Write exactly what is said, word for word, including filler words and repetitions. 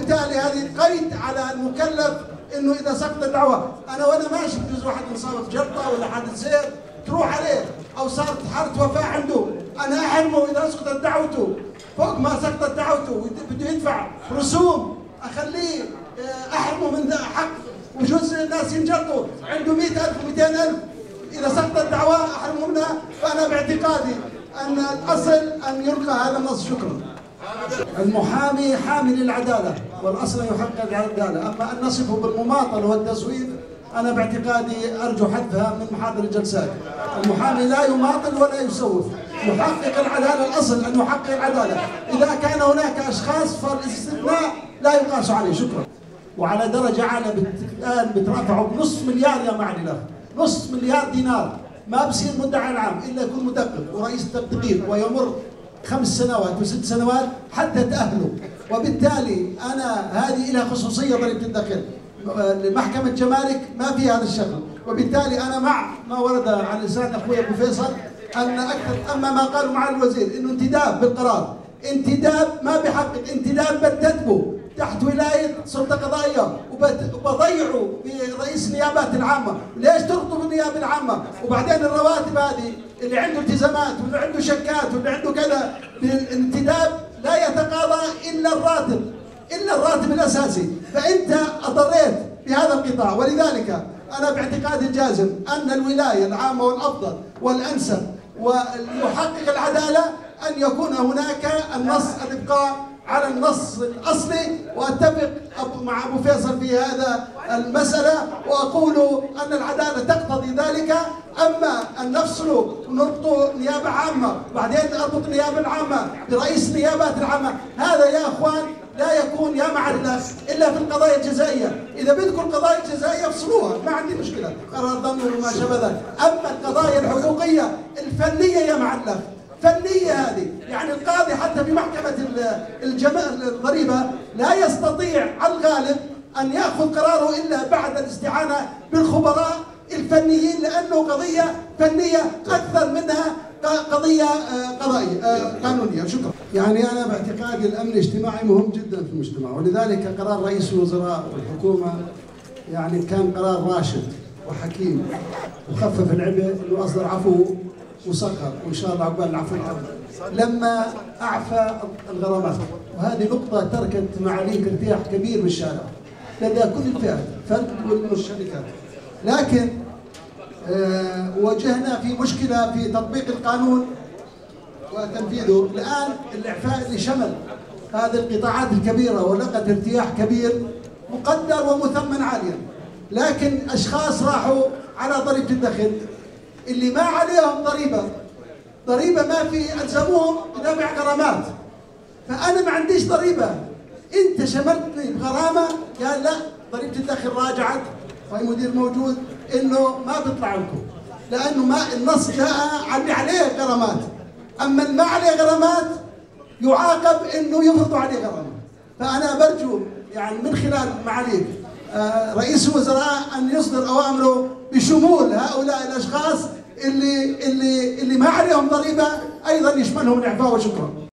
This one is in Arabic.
وبالتالي هذه قيد على المكلف انه اذا سقط الدعوه، انا وانا ماشي بجوز واحد انصاب في جلطه ولا حادث سير تروح عليه او صارت حاله وفاه عنده، انا احرمه اذا سقطت دعوته فوق ما سقطت دعوته بده يدفع رسوم، اخليه احرمه من حق وجوز الناس ينجلطوا عنده مئة ألف ومئتين ألف، اذا سقطت الدعوه احرمه منها. فانا باعتقادي ان الاصل ان يلقى هذا النص. شكرا. المحامي حامي للعداله والاصل ان يحقق العداله، اما ان نصفه بالمماطله والتسويف انا باعتقادي ارجو حذفها من محاضر الجلسات. المحامي لا يماطل ولا يسوف، يحقق العداله، الاصل ان يحقق العداله، اذا كان هناك اشخاص فالاستثناء لا يقاس عليه. شكرا. وعلى درجه اعلى الان بترافعوا بنص مليار يا معالي الاخ، نص مليار دينار، ما بصير مدعي العام الا يكون مدقق ورئيس التدقيق ويمر خمس سنوات وست سنوات حتى تأهلوا، وبالتالي أنا هذه لها خصوصية ضريبة الدخل، محكمة جمارك ما في هذا الشغل، وبالتالي أنا مع ما ورد على لسان أخوي أبو فيصل أن أكثر، أما ما قالوا مع الوزير إنه انتداب بالقرار، انتداب ما بحقق، انتداب بتدبه تحت ولاية سلطة قضائية وبضيعوا برئيس النيابات العامة، ليش تربطوا بالنيابة العامة؟ وبعدين الرواتب هذه اللي عنده التزامات واللي عنده شكات واللي عنده كذا بالانتداب لا يتقاضى إلا الراتب، إلا الراتب الأساسي، فأنت أضريت بهذا القطاع. ولذلك أنا باعتقادي الجازم أن الولاية العامة والأفضل والأنسب ويحقق العدالة أن يكون هناك النص الإبقاء على النص الأصلي، وأتفق مع أبو فيصل في هذا المسألة، وأقول أن العدالة تقتضي ذلك. أما أن نفصله ونربط نيابة عامة بعدين أربط النيابة العامة برئيس النيابات العامة، هذا يا أخوان لا يكون يا معالي الأخ إلا في القضايا الجزائية. إذا بدكم القضايا الجزائية افصلوها، ما عندي مشكلة، قرار ضمن وما شابه ذلك. أما القضايا الحقوقية الفنية يا معالي الأخ، فنية هذه، يعني القاضي حتى في محكمة الضريبة لا يستطيع على الغالب أن يأخذ قراره إلا بعد الاستعانة بالخبراء الفنيين، لأنه قضية فنية أكثر منها قضية قضائية قانونية. شكرا. يعني أنا باعتقادي الأمن الاجتماعي مهم جدا في المجتمع، ولذلك قرار رئيس الوزراء والحكومة يعني كان قرار راشد وحكيم وخفف العبء، انه اصدر عفو وسخر، وان شاء الله عقبال العفو الحمد لما اعفى الغرامات، وهذه نقطه تركت معاليك ارتياح كبير بالشارع لدى كل الفئات فرد والشركات. لكن آه واجهنا في مشكله في تطبيق القانون وتنفيذه. الان الاعفاء اللي شمل هذه القطاعات الكبيره ولقت ارتياح كبير مقدر ومثمن عاليا، لكن اشخاص راحوا على ضريبه الدخل اللي ما عليهم ضريبه، ضريبه ما في الزموهم بدفع غرامات، فانا ما عنديش ضريبه، انت شملتني بغرامه. قال لا، ضريبه الدخل راجعت وهي مدير موجود انه ما بيطلع لكم، لانه ما النص جاء على اللي عليه غرامات، اما اللي ما عليه غرامات يعاقب انه يفرضوا عليه غرامه. فانا برجو يعني من خلال معاليك رئيس الوزراء ان يصدر اوامره بشمول هؤلاء الاشخاص اللي اللي اللي ما عليهم ضريبه، ايضا يشملهم الاعفاء. وشكرا.